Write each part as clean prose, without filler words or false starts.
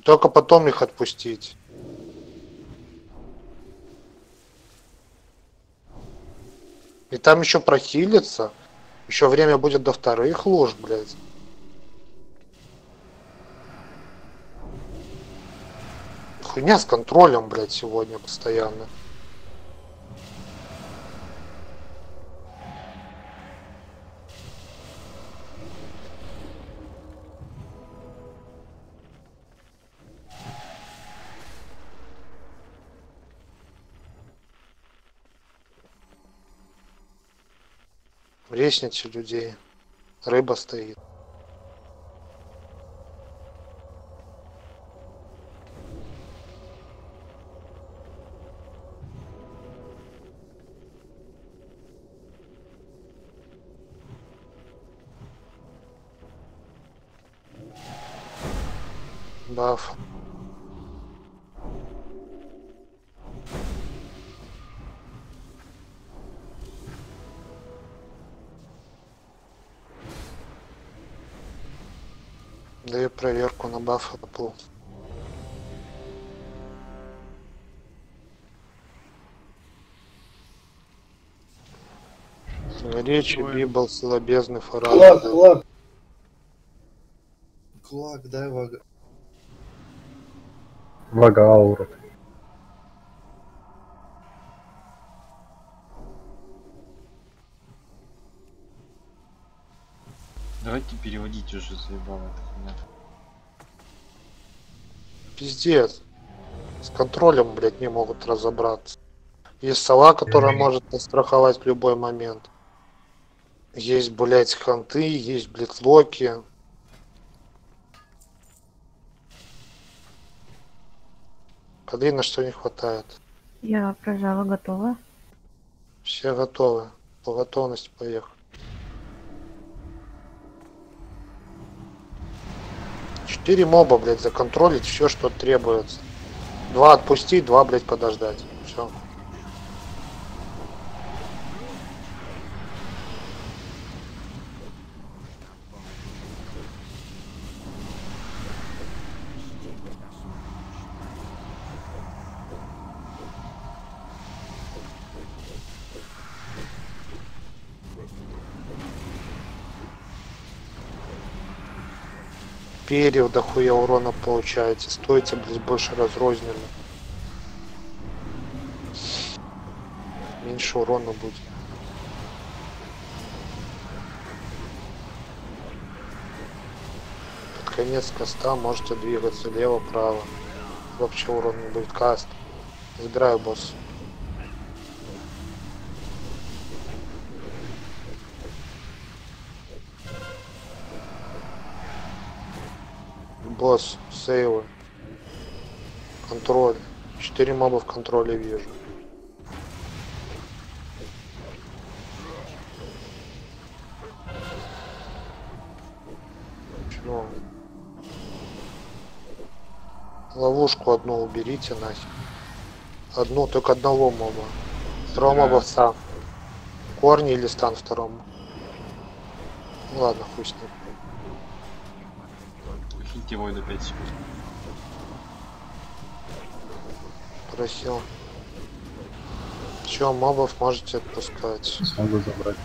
Только потом их отпустить. И там еще прохилиться. Еще время будет до вторых лож, блядь. Хуйня с контролем, блядь, сегодня постоянно. Резните людей. Рыба стоит. Баф. Даю проверку на баф Apple. Речи, Библ, силобезный, фарад. Клак, дай вага. Вага ауру. Давайте переводить уже, заебало это хуйня. Пиздец. С контролем, блядь, не могут разобраться. Есть сова, которая может застраховать в любой момент. Есть, блядь, ханты, есть блитлоки. Ходы на что не хватает. Я прожала, готова. Все готовы. По готовности поехали. 4 моба, блядь, законтролить все, что требуется. 2 отпустить, 2, блядь, подождать. Все. Перьев дохуя урона получаете. Стойте, блядь, больше разрозненно. Меньше урона будет. Под конец каста можете двигаться лево-право. Вообще урон не будет. Каст. Забираю босс. Босс, сейвы. Контроль. 4 моба в контроле вижу. Чего? Ловушку одну уберите нахер. Одну, только одного моба. Второго моба в стан. Корни или стан второму. Ну ладно, хуй с ним. Хильте войну 5 секунд. Просил. Че, мобов можете отпускать? Смогу забрать.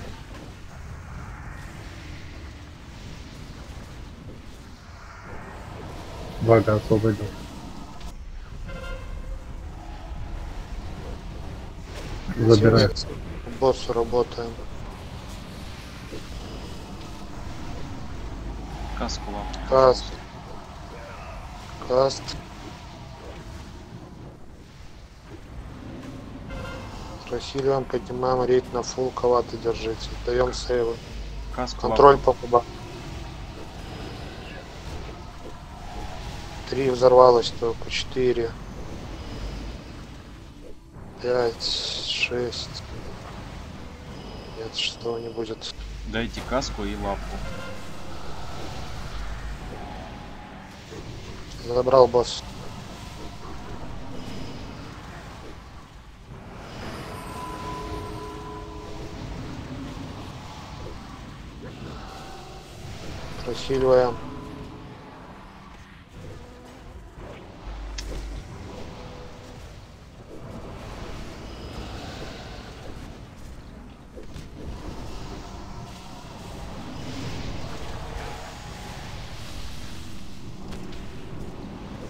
Вага освободил. Забирай. Боссу работаем. Каску вам. Каст. Каст. Просили поднимаем рейд на фул, кого-то держите. Даем сейвы. Каску Контроль вам. по кубам. 3 взорвалось только, 4. 5, 6. Нет, шестого не будет. Дайте каску и лапу. Забрал босс. Просиливаем.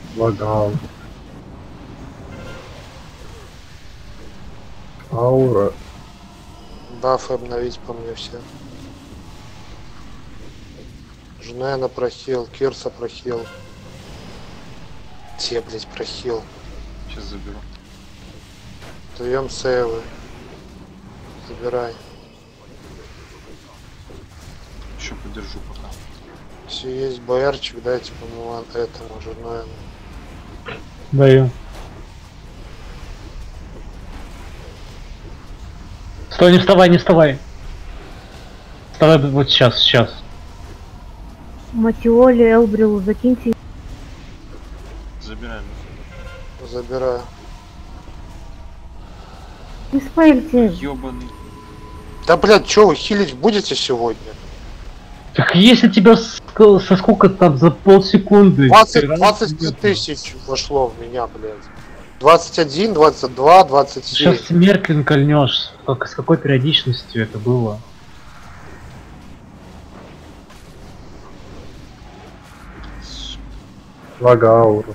Вага. Аура. Бафы обновить по мне все. Жнена прохил, Кирса прохил. Те, блять, прохил. Сейчас заберу. Даем сейвы. Забирай. Еще подержу пока. Все есть БРчик, дайте по-моему этому Жнену. Даю. Стой, не вставай, не вставай. Вставай вот сейчас, сейчас. Матиоли, Элбрилу, закиньте. Забираем. Забираю. Не спойльте. Ёбаный. Да, блядь, чё вы хилить будете сегодня? Так если тебя со сколько там за полсекунды? 20 тысяч вошло в меня, блядь. 21, 22, 27. Сейчас Мерклин кольнешь. С какой периодичностью это было? Вага ауру.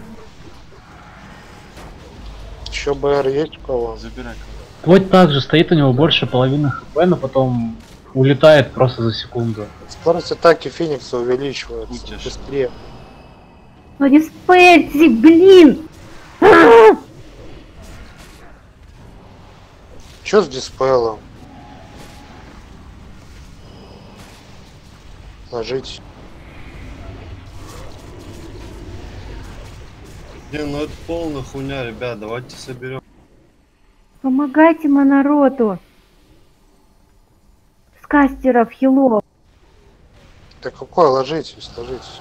Еще БР есть у кого? Забирай. Плоть также стоит у него больше половины хп, но потом улетает просто за секунду. Скорость атаки Феникса увеличивается. Утешь. Быстрее. Ну не спойльте, блин! Чё с диспелом? Ложитесь. Не, ну это полная хуйня, ребят, давайте соберем. Помогайте монороту. С кастеров, хилов. Да какой? Ложитесь, ложитесь.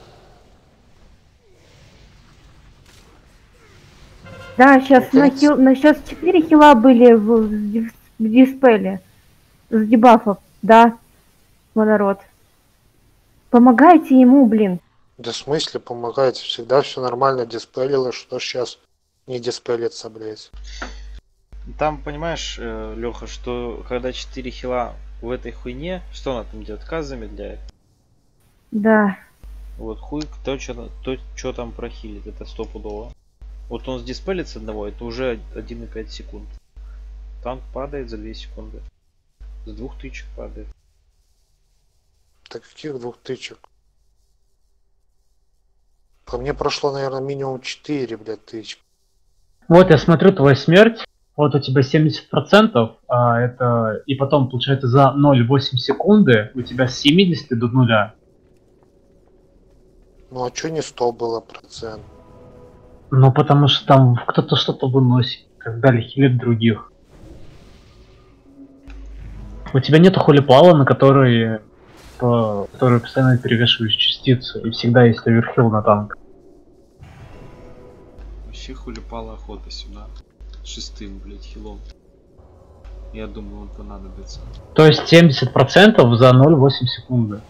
Да, сейчас Ну, сейчас 4 хила были в диспеле. С дебафов, да, монород. Помогайте ему, блин. Да в смысле помогайте? Всегда все нормально диспелило, что сейчас не диспелится, блядь. Там, понимаешь, Леха, что когда 4 хила в этой хуйне, что она там делает? Каз замедляет. Да. Вот хуй то, что там прохилит, это стопудово. Вот он сдиспелит с одного, это уже 1,5 секунд. Танк падает за 2 секунды. С 2 тычек падает. Так каких 2 тычек? По мне прошло, наверное, минимум 4, блядь, тычек. Вот я смотрю твою смерть. Вот у тебя 70%, а это и потом получается за 0,8 секунды у тебя с 70 до 0. Ну а чё не 100 было процент? Ну потому что там кто-то что-то выносит, когда хилит других. У тебя нету холипала, на который постоянно перевешиваешь частицу, и всегда есть оверхилл на танк. Вообще хулипала охота сюда. Шестым, блять, хилом. Я думаю, он понадобится. То есть 70% за 0,8 секунды.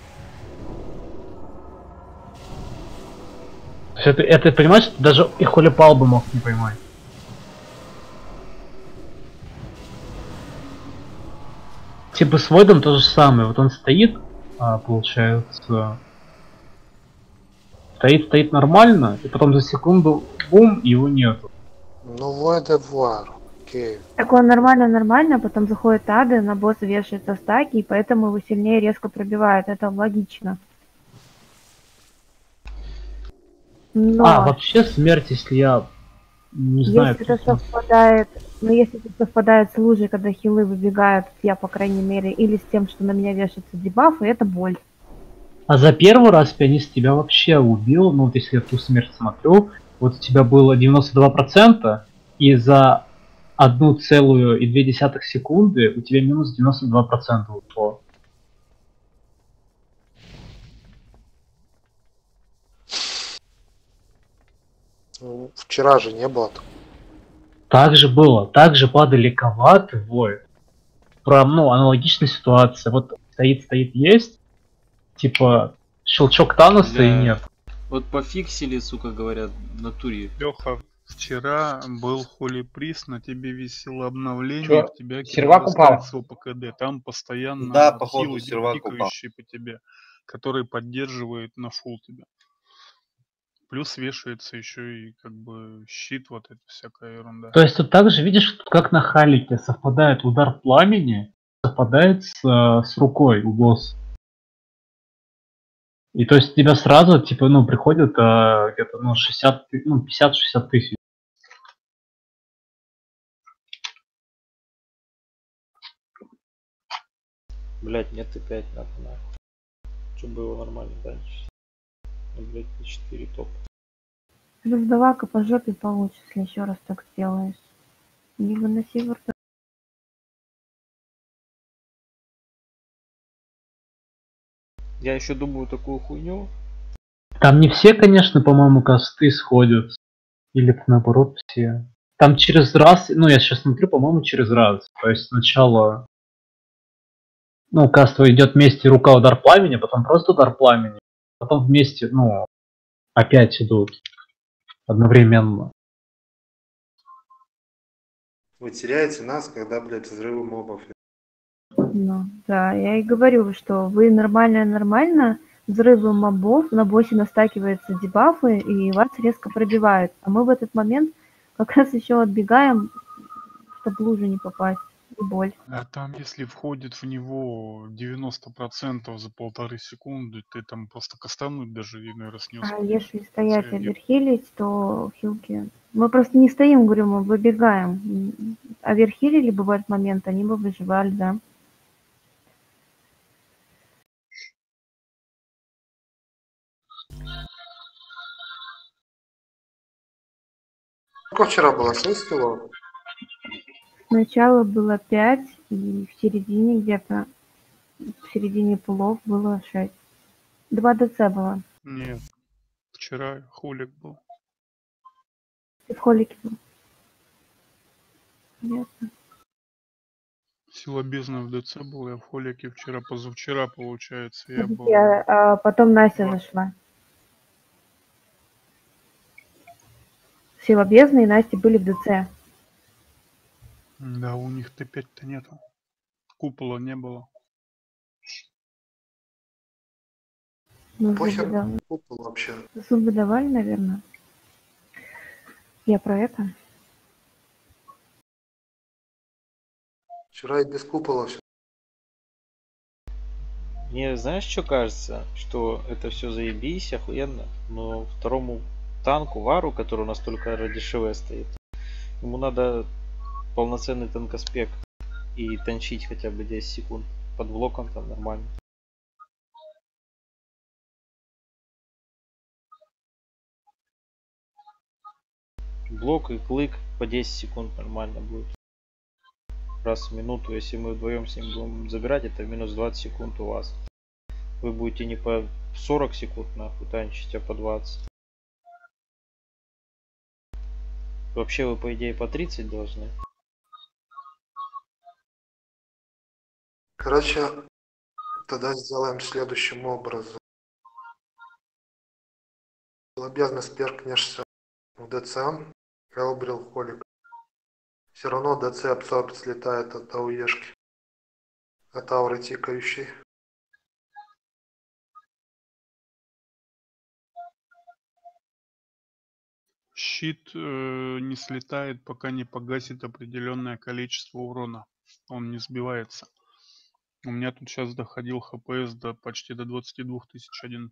То есть это понимаешь, даже и холипал бы мог не поймать. Типа с Войдом то же самое. Вот он стоит, получается, стоит нормально, и потом за секунду бум, его нету. Ну вот и вар. Окей. Так он нормально, потом заходит ады, на босса вешается стаки, и поэтому его сильнее резко пробивает. Это логично. Но Вообще смерть, если я не знаю. если это совпадает, если это совпадает с лужей, когда хилы выбегают, я по крайней мере, или с тем, что на меня вешаются дебафы, это боль. А за первый раз пианист тебя вообще убил, ну вот если я ту смерть смотрю, вот у тебя было 92%, и за 1,2 секунды у тебя минус 92% ушло. Ну, вчера же не было. Так же было, также падали коваты, вой. Ну, аналогичная ситуация. Вот стоит, есть, типа, щелчок Таноса и нет. Вот пофиксили, сука, говорят, в натуре. Леха, вчера был холиприз, на тебе висело обновление, Чё, в тебя сервак упал? по КД. Там постоянно Да, походу, хилы сервак упал. пикающие по тебе, которые поддерживают на фул тебя. Плюс вешается еще и как бы щит, вот эта всякая ерунда. То есть тут также, видишь, как на Халике совпадает удар пламени, совпадает с рукой у босса. И то есть у тебя сразу, типа, ну, приходит где-то, ну, 60, ну, 50-60 тысяч. Блять, нет Т5 нахуй. Чтобы было нормально дальше. Ну, блять, Т4 топ. Раздавака по жопе получится, если еще раз так сделаешь. Не выноси в рта. Я еще думаю такую хуйню. Там не все, конечно, по-моему, касты сходят. Или наоборот все. Там через раз, ну, я сейчас смотрю, по-моему, через раз. То есть сначала, ну, каст идет вместе рука удар пламени, потом просто удар пламени. Потом вместе, ну, опять идут одновременно. Вы теряете нас, когда, блядь, взрывы мобов. Ну, да, я и говорю, что вы нормально, взрывы мобов, на боссе настакиваются дебафы, и вас резко пробивают. А мы в этот момент как раз еще отбегаем, чтобы в лужу не попасть. И боль. А там, если входит в него 90% за 1,5 секунды, ты там просто кастануть даже, иной раз не А успеешь. если стоять и верхилить, то хилки... Мы просто не стоим, говорю, мы выбегаем. А верхилили бы в этот момент, они бы выживали, да. Сколько вчера было? 6 кило? Сначала было 5, и в середине где-то, в середине полов было 6. 2 ДЦ было. Нет, вчера хулик был. И в холике был. Ясно. Сила бездны в ДЦ был, я в холике вчера, позавчера, получается, я был. А потом Настя зашла. Сила бездны и Настя были в ДЦ. Да, у них Т5-то нету. Купола не было. Ну, Похер, зубы, да. купол вообще. Зубы давали, наверное. Я про это. Вчера и без купола все. Мне знаешь, что кажется? Что это все заебись, охуенно. Но второму танку, Вару, который у нас только ради ШВ стоит, ему надо полноценный танкоспек и танчить хотя бы 10 секунд. Под блоком там нормально. Блок и клык по 10 секунд нормально будет. Раз в минуту, если мы вдвоем с ним будем забирать, это минус 20 секунд у вас. Вы будете не по 40 секунд нахуй танчить, а по 20. Вообще вы по идее по 30 должны. Короче, тогда сделаем следующим образом. Лобезно сперкнешься в ДЦ, Элбрил холик. Все равно ДЦ абсорб слетает от АУЕшки. От ауры тикающей. Щит не слетает, пока не погасит определенное количество урона. Он не сбивается. У меня тут сейчас доходил ХПС почти до 22 тысяч один.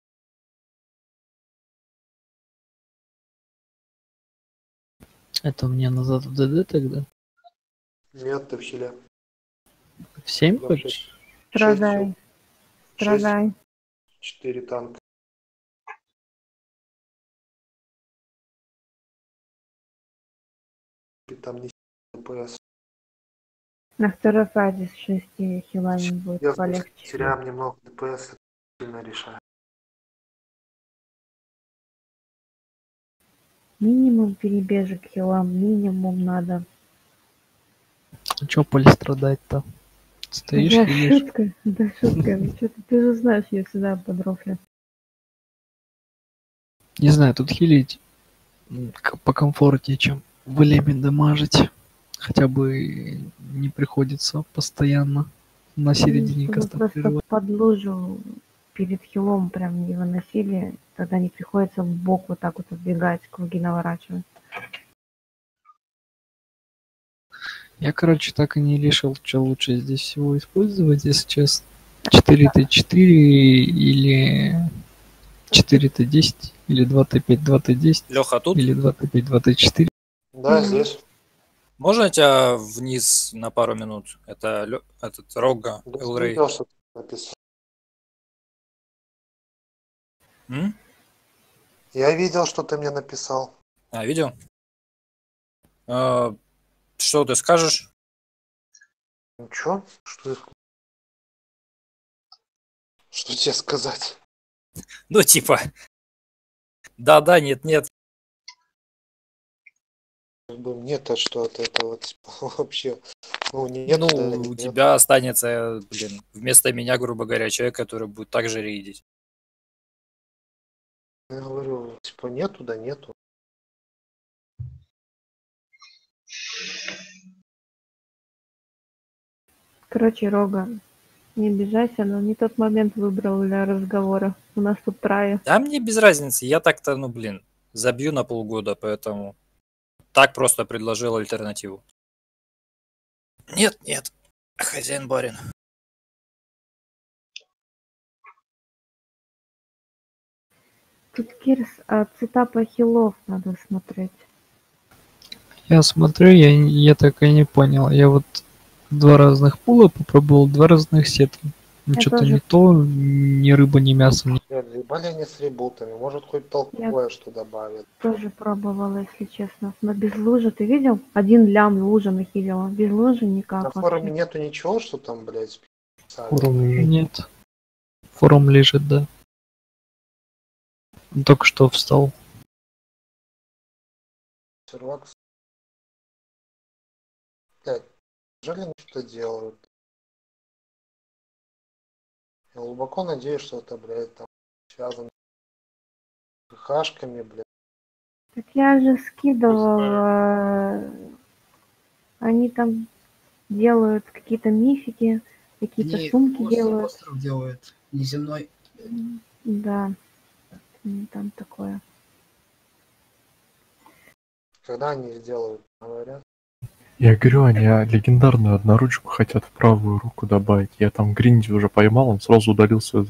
Это мне назад в ДД тогда? Нет, ты в хиле. В 7 Да, хочешь? Страдай. Страдай. 4 танка. И там не ДПС. На второй фазе с 6 хилами будет Я полегче. теряем немного ДПС, это сильно решает. Минимум перебежек хилам, минимум надо. А чё полистрадать-то? Стоишь Да, и ешь. шутка, да, шутка. Что-то ты же знаешь, я всегда под рофле. Не знаю, тут хилить покомфортнее, чем в элеме дамажить. Хотя бы не приходится постоянно на середине Чтобы каста просто прерывать. под лужу перед хилом прям не выносили, тогда не приходится в бок вот так вот отбегать, круги наворачивать. Я, короче, так и не решил, что лучше здесь всего использовать, если честно. 4Т4 или 4Т10, или 2Т5, 2Т10, Леха, тут? или 2Т5, 2Т4. Да, здесь. Можно тебя вниз на пару минут? Это этот Рога, Да, Элрей. видел, что ты написал. М? Я видел, что ты мне написал. А, видел? Что ты скажешь? Ничего? Что тебе сказать? Ну, типа, да-да, нет-нет. Как бы мне-то что от этого типа, вообще. Ну, нет, Ну, да, у нет. тебя останется, блин, вместо меня, грубо говоря, человек, который будет так же рейдить. Я говорю, типа, нету, да нету. Короче, Рога, не обижайся, но не тот момент выбрал для разговора. У нас тут трое. Да мне без разницы, я так-то, ну, блин, забью на полгода, поэтому так просто предложил альтернативу. Нет, хозяин барин. Тут, Кирс, цитапа хилов надо смотреть. Я смотрю, я так и не понял. Я вот два разных пула попробовал, два разных сета. Ну, Я что-то тоже. не то, ни рыба, ни мясо. Ебали они с ребутами. Может, хоть толковое что добавит. Тоже пробовала, если честно. Но без лужи, ты видел? 1 лям лужа нахилила. Без лужи никак. На форуме нету ничего, что там, блядь, писали? Форум лежит. Нет. Форум лежит, да. Он только что встал. Сервакс. Блядь, неужели они что-то делают? Я глубоко надеюсь, что это, блядь, там связано с хашками, блядь. Так я же скидывала. Они там делают какие-то мифики, какие-то Они сумки делают. остров делают, неземной. Да. Там такое. Когда они сделают, говорят. Я говорю, они легендарную одноручку хотят в правую руку добавить. Я там Гринди уже поймал, он сразу удалился.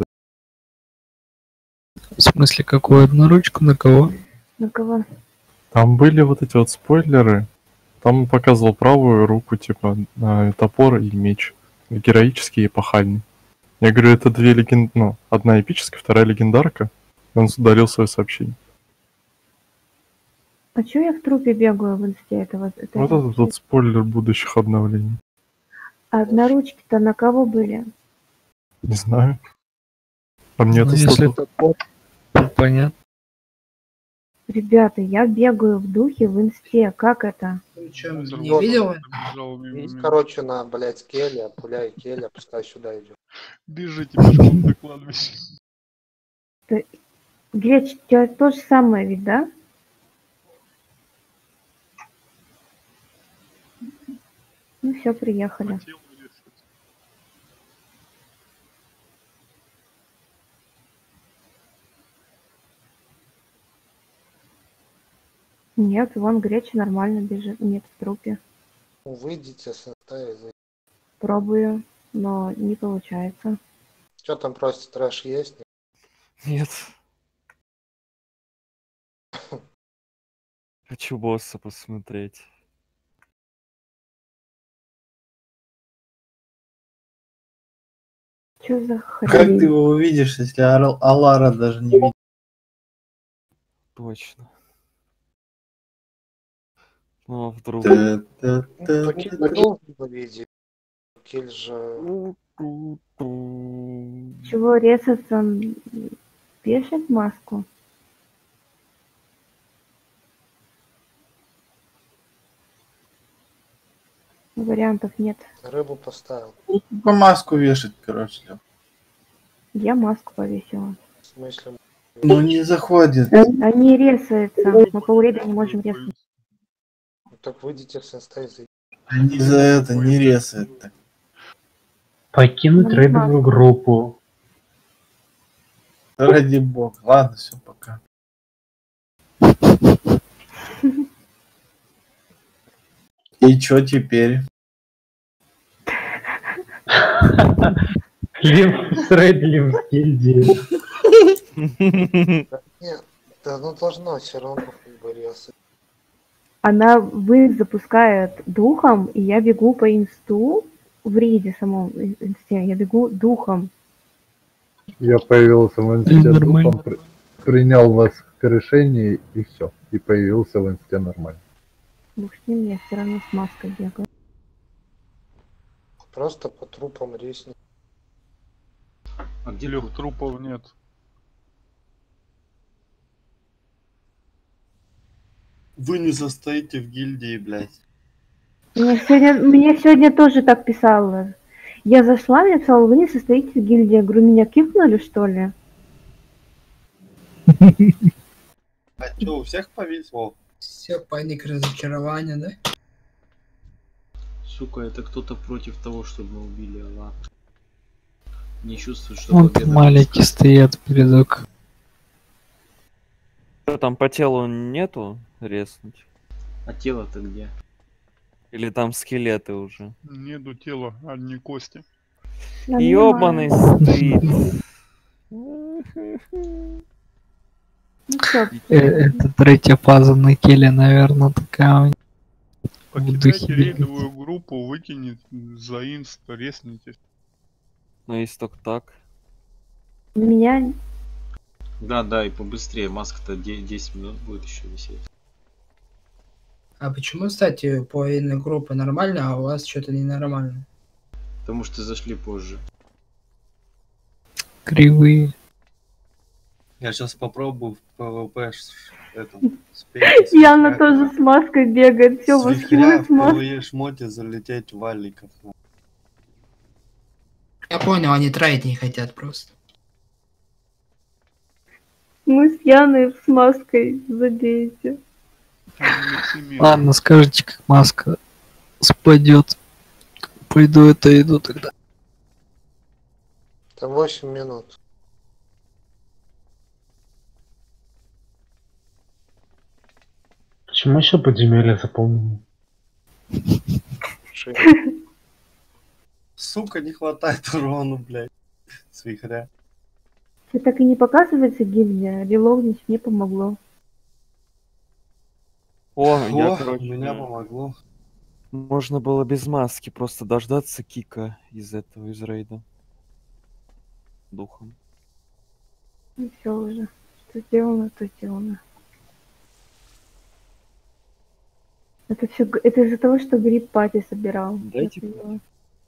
В смысле, какую одноручку, на кого? На кого? Там были вот эти вот спойлеры. Там он показывал правую руку, типа, топор и меч. Героический и эпохальный. Я говорю, это две легенды, ну, одна эпическая, вторая легендарка. И он удалил свое сообщение. А чё я в трупе бегаю в инсте этого? Вот этот вот спойлер будущих обновлений. А одноручки-то на кого были? Не знаю. А мне Ну, это если что-то... топор, понятно. Ребята, я бегаю в духе в инсте. Как это? Ты что, не Серьёзно? видела? Есть, короче, на, блядь, Келя, пуляй Келя, пускай сюда идет. Бежите пешком до кладбища. Греч, у тебя то же самое ведь, да? Ну все, приехали. Хотел решить. Нет, вон Греч нормально бежит. Нет, в трупе. Выйдите с инста и зайдите. Пробую, но не получается. Что там просит, трэш есть? Нет. Хочу босса посмотреть. Чё за Как ты хрень? его увидишь, если Алара даже не видит? Точно. Ну, а вдруг... Ну, то Кель должен увидеть. Кель же... Чего резаться? Он вешать маску? Вариантов нет. Рыбу поставил. По маску вешать, короче. Я маску повесила. В смысле? Ну не заходит. Они резаются. Мы по времени не можем резать. Ну, так выйдите с инста и зайдите. Они за это не резают. Так. Покинуть Ну, рейдовую группу. Ради бога. Ладно, все, пока. И чё теперь? Лев с Рэдлем в гильдии. Нет, да оно должно все равно как бы резать. Вы запускает духом, и я бегу по инсту в рейде самом инсте. Я бегу духом. Я появился в инсте Нормально. духом, принял вас к решению и все. И появился в инсте нормально. Бог с ним, я все равно с маской бегаю. Просто по трупам резни. А где Лех, трупов нет. Вы не состоите в гильдии, блядь. Мне сегодня тоже так писала. Я зашла, мне писала, вы не состоите в гильдии. Я говорю, меня кикнули, что ли? А чё, у всех повисло? Все, паник, разочарование, да? Сука, это кто-то против того, чтобы мы убили Алла. Не чувствую, что Вон победа там маленькие близка. стоят передок. Что там по телу нету резнуть? А тело-то где? Или там скелеты уже? Нету тела, одни кости. Ёбаный стыд. Это третья фаза на келе, наверное, такая у них. В Покидайте духе рейдовую группу, выкинет за инст, резнитесь. Ну, если только так. Меня... Да, и побыстрее. Маска-то 10 минут будет еще висеть. А почему, кстати, половина группы нормально, а у вас что-то ненормально? Потому что зашли позже. Кривые. Я сейчас попробую в ПВП спеть. Яна тоже с маской бегает. Все, С вот вихря с в маской. ПВЕ шмоте залететь валиков. Я понял, они троить не хотят просто. Мы с Яной с маской, забейте. Ладно, скажите, как маска спадет. Пойду это иду тогда. Там 8 минут. Почему еще подземелье заполнено? Сука, не хватает урона, блядь. С вихря. Все так и не показывается гильдия. Релогнить не помогло. Я, О, короче, меня помогло. Можно было без маски просто дождаться кика из рейда. Духом. Ну все уже. Что сделано, то сделано. Это все это из-за того, что гриб пати собирал. Дайте Это было.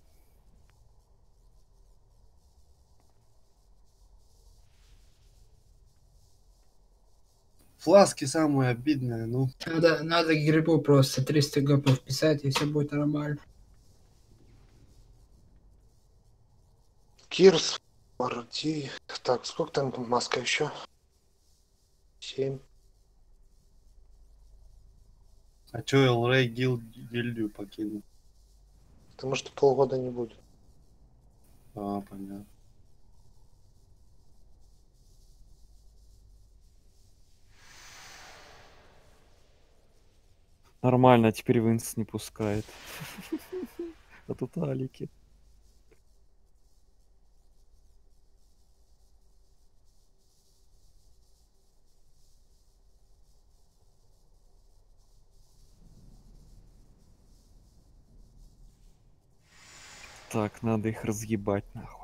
Фласки самые обидные, ну. Надо грибу просто 300 гопов писать, и все будет нормально. Кирс, Марти. Так, сколько там маска еще? 7. А чё Элрей гильдию покинул? Потому что полгода не будет. А, понятно. Нормально, теперь Винс не пускает. А тут алики. Так, надо их разъебать нахуй.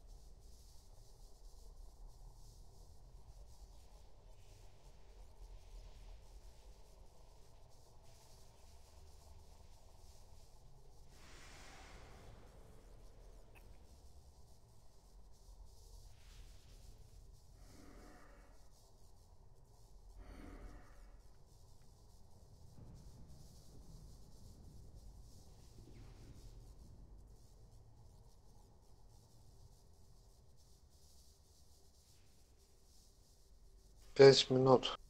Пять минут.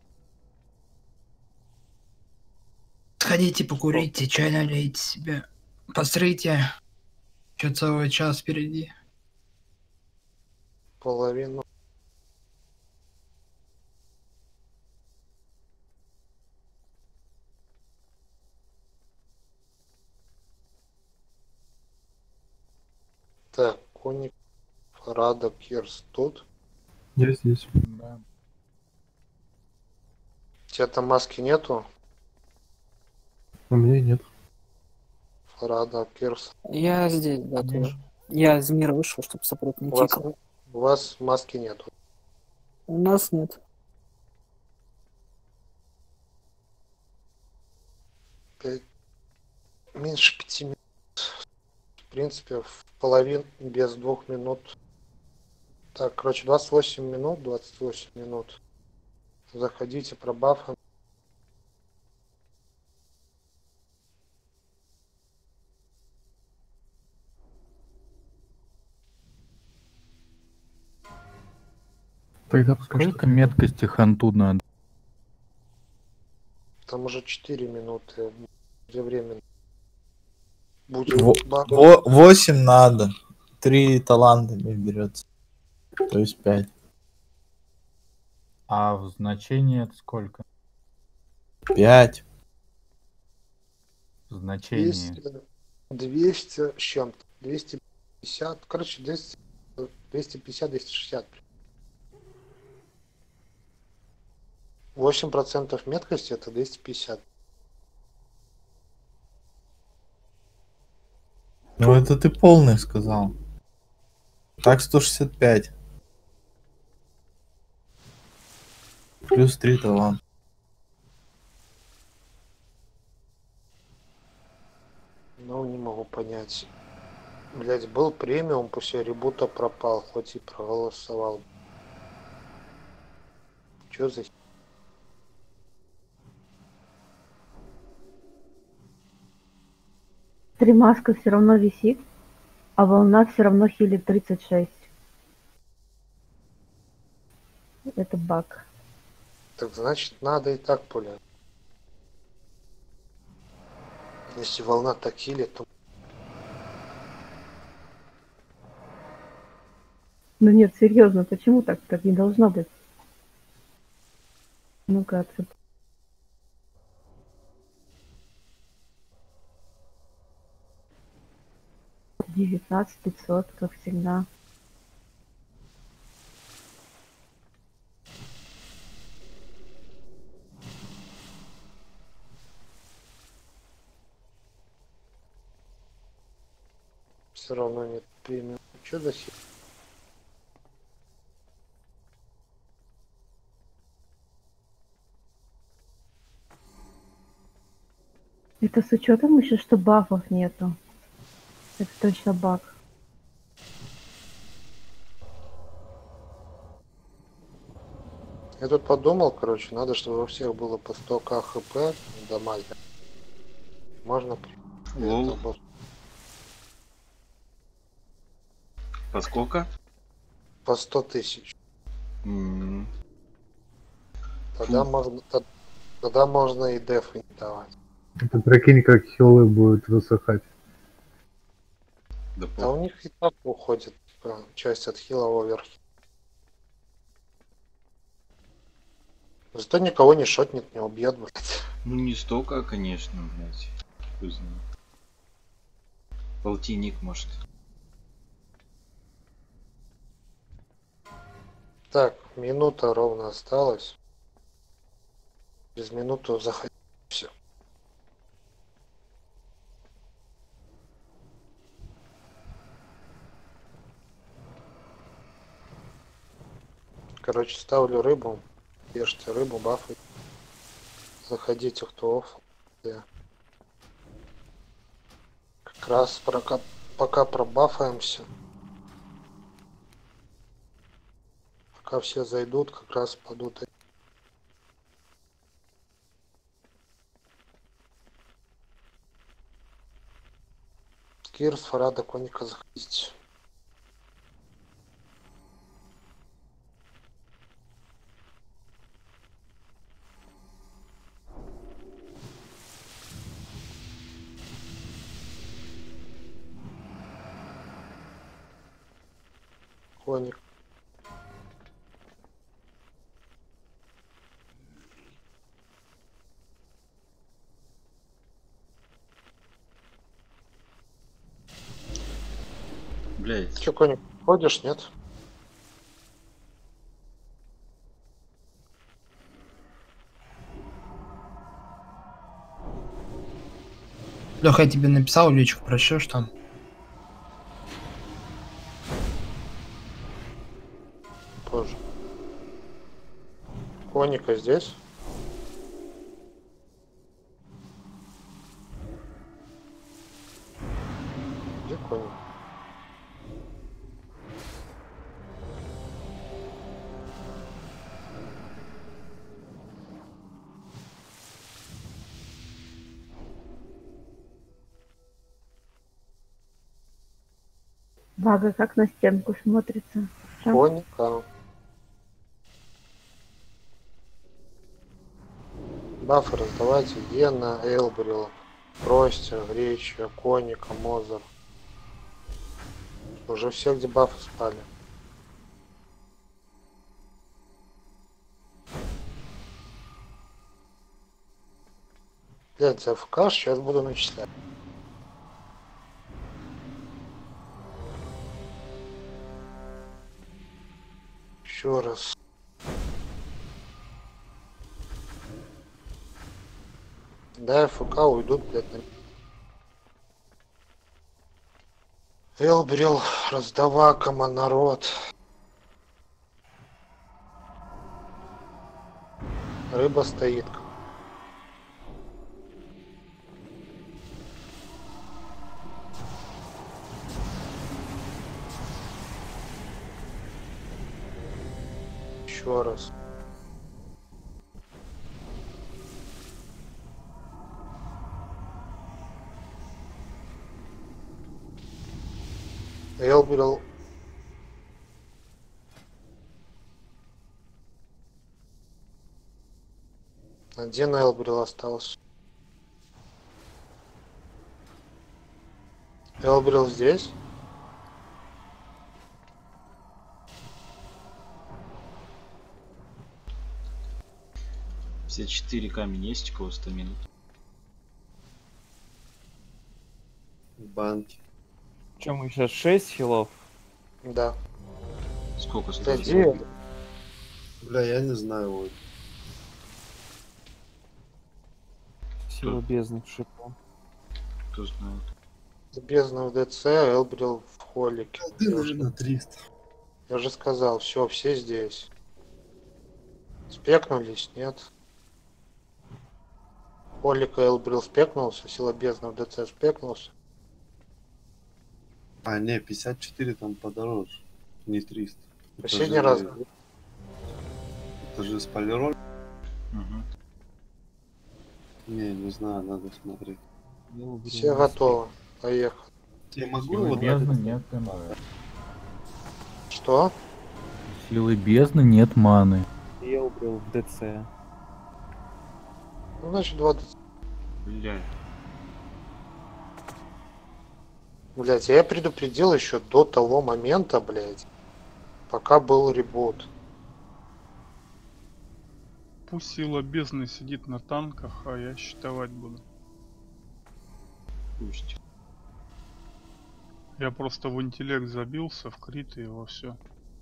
Сходите покурите, чай налейте себе. Посмотрите, еще целый час впереди. Половину. Так, Коник, Фарада, Кирс тут. Я здесь. Да. У тебя там маски нету? У меня нет. Фарада, Кирс. Я здесь, да, тоже. Я из мира вышел, чтобы саппорт не У тикал. вас маски нету. У нас нет. Меньше 5 минут. В принципе, в половину без 2 минут. Так, короче, 28 минут. Заходите, пробафаем. Тогда пока Сколько меткости ханту надо? Там уже 4 минуты. Где время? Будет 8 надо. 3 талантами берется. То есть 5. А в значении это сколько? 5. В значении. 200 с чем-то. 250. Короче, 250, 260. 8% меткости это 250. Ну это ты полный сказал. Так 165. Плюс 3 таланта. Ну, не могу понять. Блять, был премиум, после ребута пропал, хоть и проголосовал. Чё за... Маска все равно висит, а волна все равно хилит 36. Это баг. Так значит, надо и так пулять. Если волна так хилит, то... Ну нет, серьезно, почему так? Так не должно быть. Ну-ка, отсюда. $19 500, как всегда. Все равно нет премиум. Что за хит? Это с учетом еще, что бафов нету. Это точно баг. Я тут подумал, короче, надо, чтобы у всех было по 100к хп дамага. Можно... Лол. По сколько? По 100 тысяч. Тогда можно, тогда можно и дефы не давать. Ты прикинь, как хилы будут высыхать. Да у них и так уходит часть от хила вверх. Зато никого не шотнет, не убьет, блядь. Ну не столько, конечно, блядь. Хуй знает. Полтинник, может. Так, минута ровно осталась. Через минуту заходи. Все. Короче, ставлю рыбу. Ешьте рыбу, бафы. Заходите, кто офф. Да. Как раз пока пробафаемся. Пока все зайдут, как раз падут. Кирс, Фарада, Коника, заходите. Коник. Блять. Че, Коник, ходишь, нет? Леха, я тебе написал в личку, прочтешь там? Позже. Коника здесь? Где коник? Вага как на стенку смотрится. Чё? Коника. Бафы раздавайте Гена, Элбрил, Простер, Греча, Коника, Мозер. Уже все, где бафы спали. Блять, АФК, сейчас буду начислять. Еще раз. Да, ФК уйдут, блядь, на... Элбрил, Раздавакома, народ. Рыба стоит. Еще раз. Элбрил. Один Элбрил остался. Элбрил здесь? Все 4 камень есть у кого 100 минут? Банки. Чем мы сейчас 6 хилов? Да. Сколько Где? Бля, я не знаю. Вот. Сила бездны в шипу. Кто знает? Бездна в ДЦ, Элбрил в холике. Ты уже на 300. Я же сказал, все здесь. Спекнулись, нет? Холика Элбрил спекнулся, сила бездны в ДЦ спекнулся. А, не, 54 там подороже. Не 300. Последний раз. Это же спойлероль. Угу. Не знаю, надо смотреть. Все готовы. Поехали. Я могу Силы вот бездны этот- нет маны. Что? Силы бездны нет маны. Элбрил в ДЦ. Ну, значит, 20. Бля. Блять, я предупредил еще до того момента, блять, пока был ребут. Пусть сила бездны сидит на танках, а я считывать буду. Пусть. Я просто в интеллект забился, в крит и во все.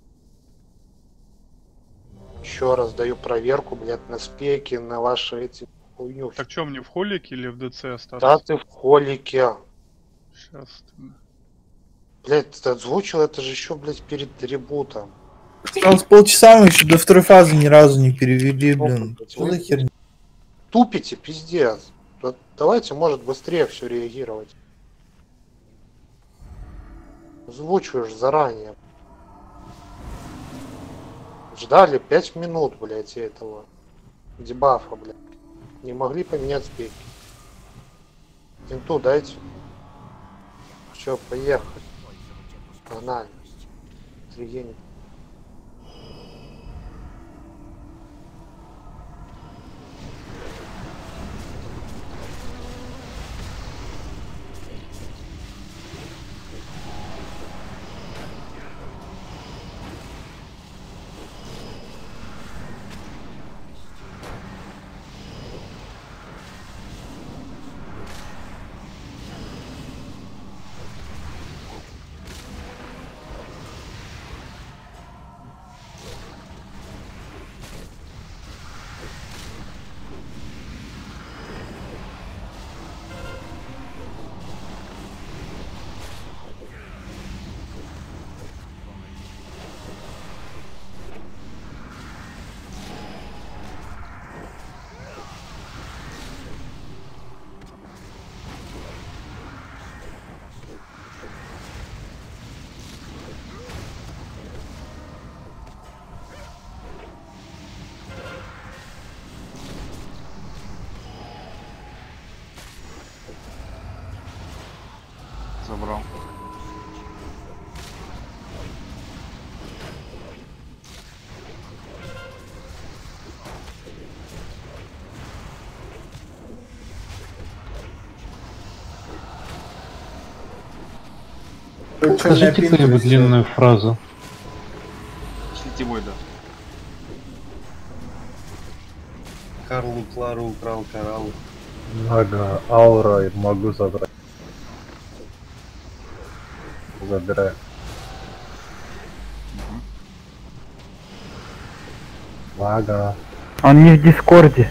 Еще раз даю проверку, блять, на спеки, на ваши эти хуйню. Так что, мне в холике или в ДЦ остаться? Да ты в холике. Сейчас ты... Блять, ты озвучил это же еще, блять, перед ребутом. Осталось полчаса, мы еще до второй фазы ни разу не перевели, блин. Что за херня? Тупите, пиздец. Вот давайте, может, быстрее все реагировать. Озвучиваешь заранее. Ждали 5 минут, блять, этого дебафа, блять. Не могли поменять спеки. Инту дайте. Все, поехали. Погнали. Тригени. Забрал. Скажите кто-нибудь длинную фразу. Сетевой, да. Карлу Клару украл коралл. Ага, аура могу забрать. Забираю. Ага. Он не в Дискорде.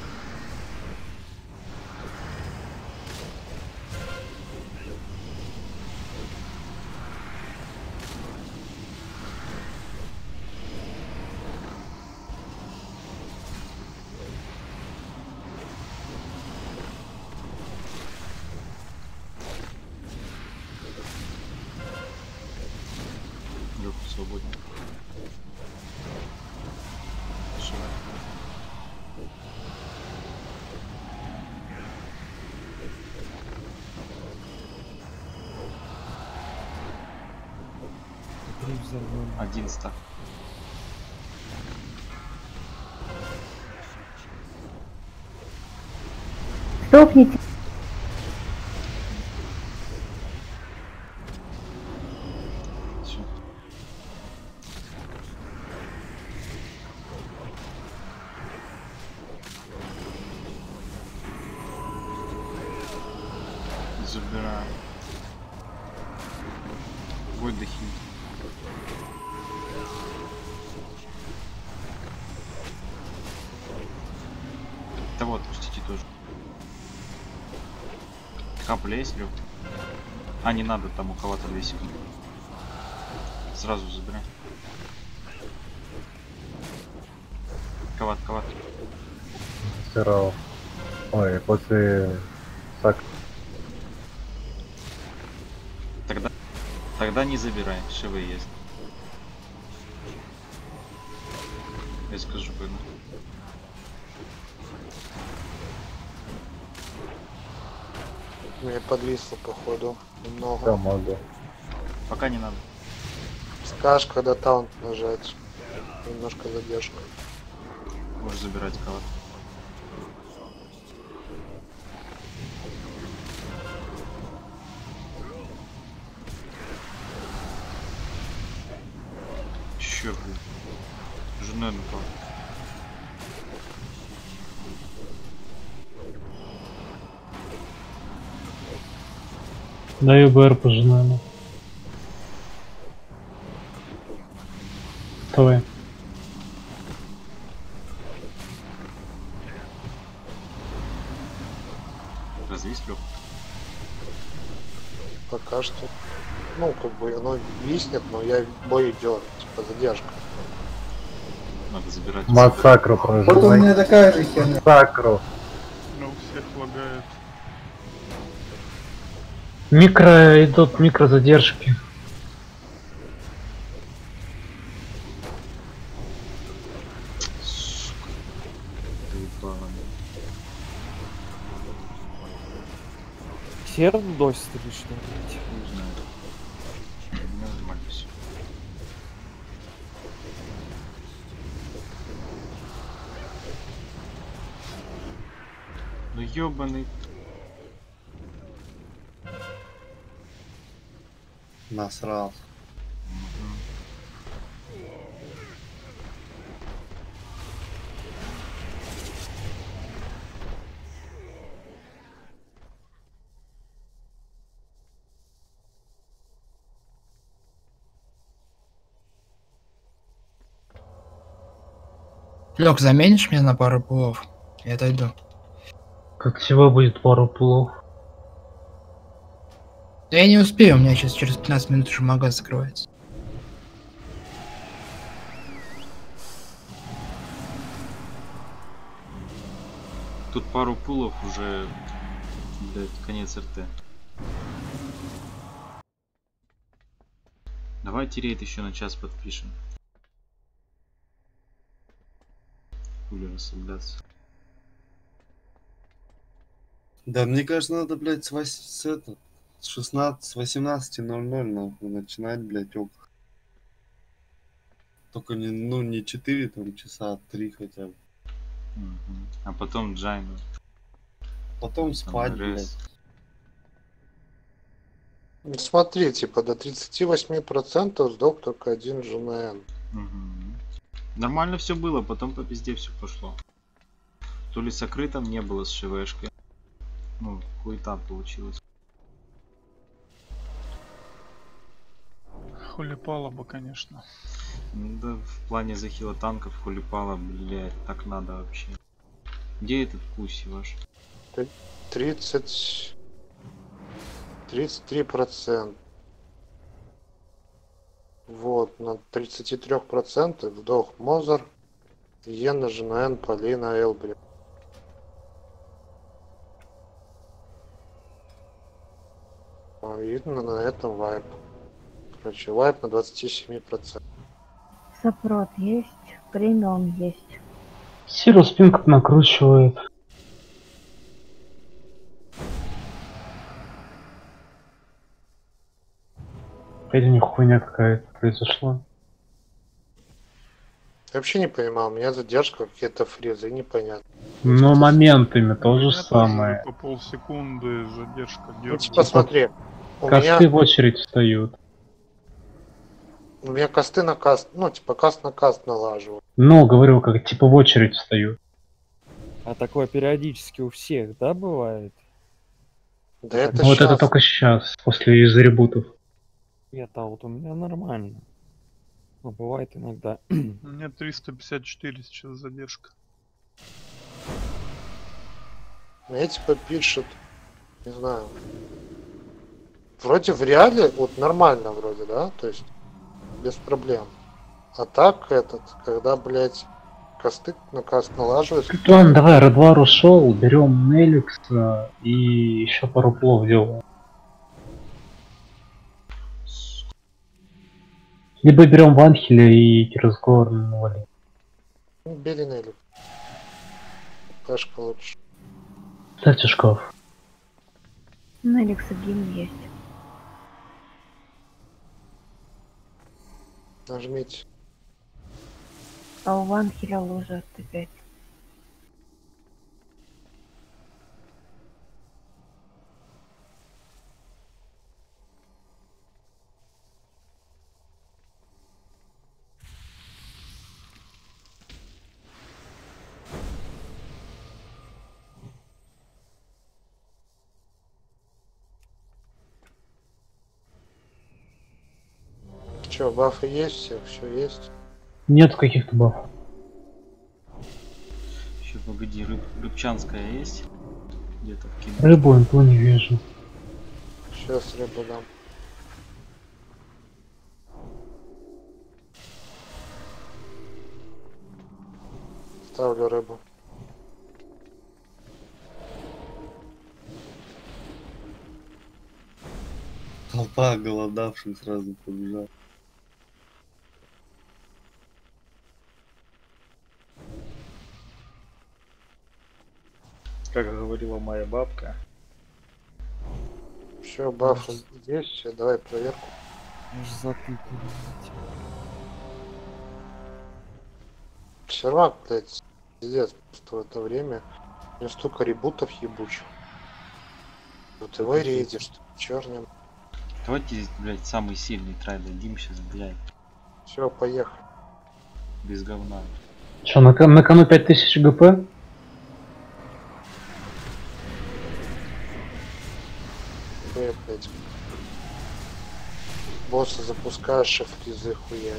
Лёха свободен. Шивай. Один стак. Стопните. Всё. Забираю. Выдохни. Того отпустите тоже. Капля есть, Лёх? А, не надо, там у кого-то 2 секунды. Сразу забирай. Коват. Сыро. Ой, после сак. Тогда не забирай, шивы есть. Я скажу, пойду. Мне подвисло, походу, немного. Да, могу. Пока не надо. Скажешь, когда таунт нажать. Немножко задержка. Можешь забирать кого-то. Чё, блин? Женой напал. Даю БР по женам. Давай. Развись, Лёх. Пока что. Ну, как бы оно виснет, но бой идет. Типа задержка. Надо забирать. Массакру прожимай. Вот у меня такая же херня. Массакру. Но у всех лагает. Микро идут микрозадержки. Серн досит или что? Не знаю. Нормально всё. Ну ёбаный. Насрал. Лёг, заменишь меня на пару пулов? Я отойду. Как всего будет пару пулов. Да я не успею, у меня сейчас через 15 минут уже магаз закрывается. Тут пару пулов уже, блядь, конец РТ. Давайте рейд еще на час подпишем. Хули расслабляться. Да, мне кажется, надо, блядь, с с 18:00 нахуй начинать, блядь, ок. Только не 4 там часа, а 3 хотя бы. А потом Джайну. Потом спать, РС. блядь. Смотри, типа до 38% сдох только один ЖНН. Нормально все было, потом по пизде все пошло. То ли сокрытом не было с ШВшкой. Ну, хуета получилось. Хулипало бы, конечно. Да, в плане захила танков хулипала, блядь, так надо вообще. Где этот Куси ваш? 33%. Вот, на 33% вдох Мозер, Йена, ЖНН, Полина, Элбри. Видно на этом вайп. Короче, вайп на 27%. Сопрот есть, премиум есть. Сирус пинг накручивает. Опять у них хуйня какая-то произошла. Я вообще не понимал, у меня задержка, какие-то фризы, непонятно. Но моментами то же У меня самое. тоже по полсекунды задержка Ну, дёргает. типа, смотри, у Косты меня, в очередь встают. у меня косты на каст, ну, типа, каст на каст налаживаю. Ну, говорю, как типа в очередь встают. А такое периодически у всех, да, бывает? Да это Вот это щас. только сейчас, после из ребутов. Нет, а вот у меня нормально. Но бывает иногда. У меня 354 сейчас задержка. Мне типа пишут, не знаю. Вроде в реале, вот нормально вроде, да, то есть без проблем. А так этот, когда, блядь, косты на каст налаживают. Ладно, давай, Редвар ушел, берем Неликса и еще пару плов делаем. Либо берем Ванхеля и Кирсгорн валим. Ну, бери Нелли. Пешка лучше. Ставьте шкаф. На Лексогин есть. Нажмите. А у Ванхеля лужа опять. Че, бафы есть, все есть. Нет каких-то бафов. Еще погоди, рыбчанская есть? Где-то вкину. Рыбу инту не вижу. Сейчас рыбу дам. Ставлю рыбу. Толпа голодавших сразу побежала. Как говорила моя бабка. Все, бафы есть, все, давай проверку. Аж затыкали. Сервак, блядь, пиздец, просто в это время у меня столько ребутов ебучих. Вот его рейдишь, черным. Давайте, блядь, самый сильный трай дадим сейчас, блядь. Все, поехали. Без говна. Че, на кону 5000 ГП? Блядь. Босса запускаешь, шеф-фризы хуярят.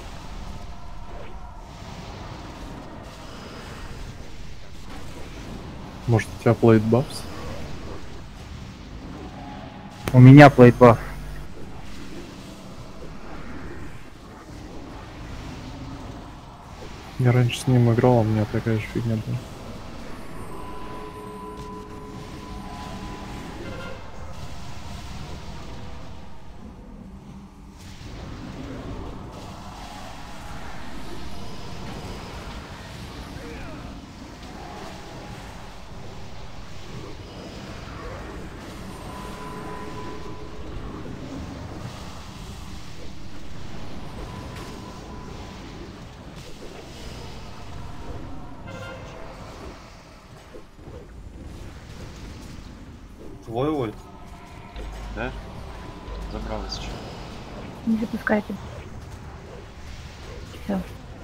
Может, у тебя плейт бафс? У меня плейтбаф. Я раньше с ним играл, а у меня такая же фигня была. твой ульт. Да? Забралась что? Не запускайте. Все.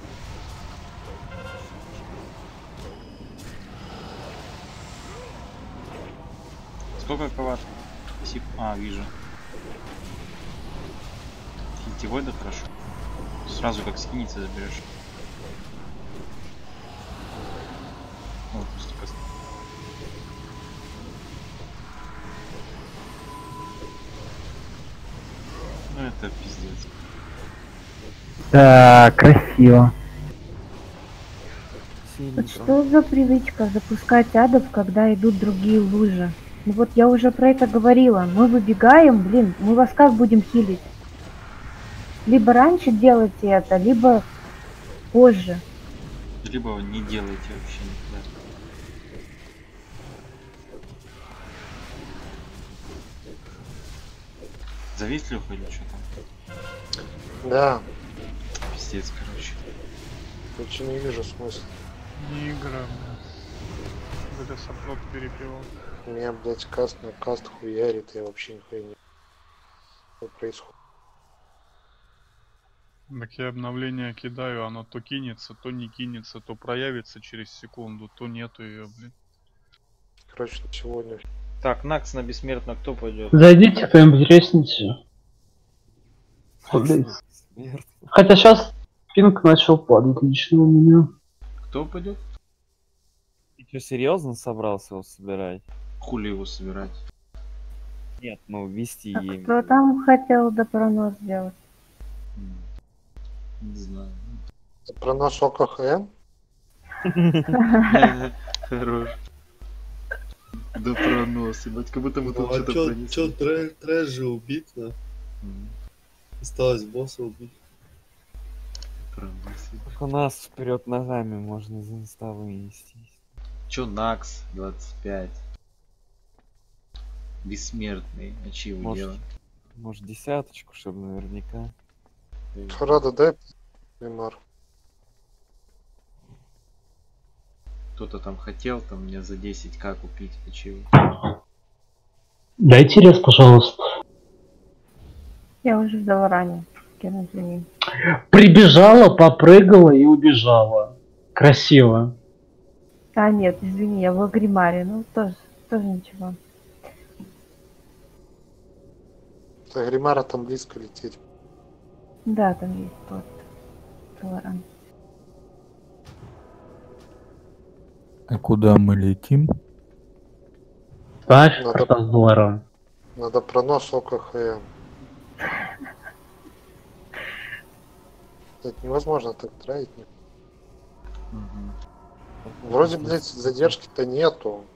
Сколько коват? А, вижу. Хитевой, да хорошо. Сразу как скинется заберешь. Вот, просто каст. Ну это пиздец. Да, красиво. Вот что за привычка запускать адов, когда идут другие лужи? Ну вот я уже про это говорила. Мы выбегаем, блин, мы вас как будем хилить? Либо раньше делайте это, либо позже. Либо не делайте вообще никогда. Завис Лёха или что там? Да. Пиздец, короче. Короче, не вижу смысла. Не игра, блядь. Бля, саплот перепевал. Меня, блядь, каст на каст хуярит, я вообще нихуя не... Что происходит? Так я обновление кидаю, оно то кинется, то не кинется, то проявится через секунду, то нету ее, блин. Короче, сегодня... Так, Накс на бессмертно кто пойдет? Зайдите кто-нибудь, ресните. Хотя сейчас пинг начал падать лично у меня. Кто пойдет? Ты что, серьезно собрался его собирать? Хули его собирать? Нет, ну вести А ей. кто там хотел допронос сделать? Не знаю. Пронос ОКХМ? Хорош. Да пронос, ебать, как будто мы тут А что-то пронесли. чё трэш же убить, да? Осталось босса убить. Пронос. У нас вперед ногами можно из инста вынести. Чё Накс 25? Бессмертный, а чьи его дело? Может десяточку, чтобы наверняка. Рада, дай пример. Кто-то там хотел там мне за 10к купить, а чего? Дайте рез, пожалуйста. Я уже сдала ранее. Кину, извини. Прибежала, попрыгала и убежала. Красиво. А, нет, извини, я в Агримаре. Ну, тоже ничего. До Гримара там близко лететь. Да, там есть тот Толоран. А куда мы летим? Ставь Надо- карта с долларом. Надо пронос ОКХМ. Это невозможно так тратить. Вроде, блядь, задержки-то нету.